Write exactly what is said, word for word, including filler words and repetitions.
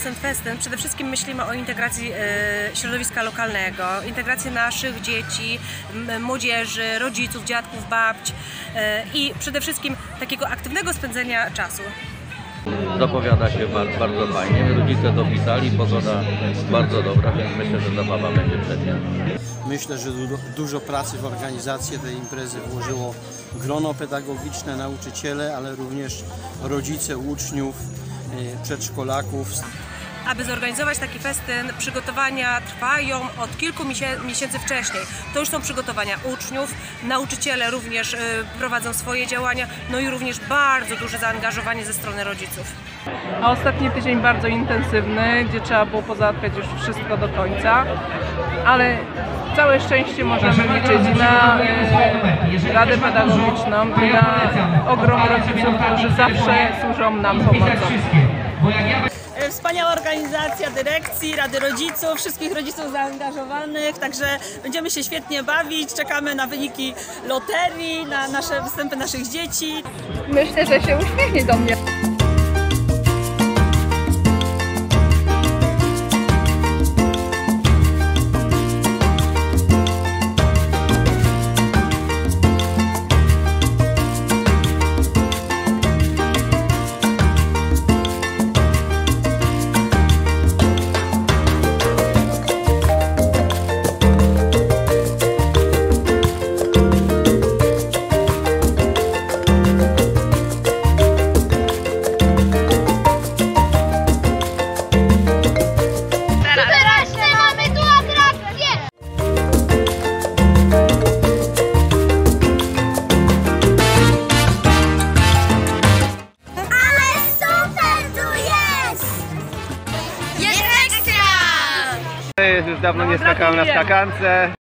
ten festyn, przede wszystkim myślimy o integracji e, środowiska lokalnego, integracji naszych dzieci, m, młodzieży, rodziców, dziadków, babć e, i przede wszystkim takiego aktywnego spędzenia czasu. Zapowiada się bardzo, bardzo fajnie. Rodzice dopisali, pogoda bardzo dobra, więc myślę, że zabawa będzie przednia. Myślę, że du dużo pracy w organizację tej imprezy włożyło grono pedagogiczne, nauczyciele, ale również rodzice uczniów, przedszkolaków. Aby zorganizować taki festyn, przygotowania trwają od kilku miesięcy wcześniej. To już są przygotowania uczniów, nauczyciele również y, prowadzą swoje działania, no i również bardzo duże zaangażowanie ze strony rodziców. A ostatni tydzień bardzo intensywny, gdzie trzeba było pozałatwiać już wszystko do końca, ale całe szczęście możemy liczyć na y, Radę Pedagogiczną i na ogrom rodziców, którzy zawsze służą nam pomocą. Wspaniała organizacja dyrekcji, Rady Rodziców, wszystkich rodziców zaangażowanych, także będziemy się świetnie bawić, czekamy na wyniki loterii, na nasze występy naszych dzieci. Myślę, że się uśmiechnie do mnie. Już dawno nie skakałem na skakance.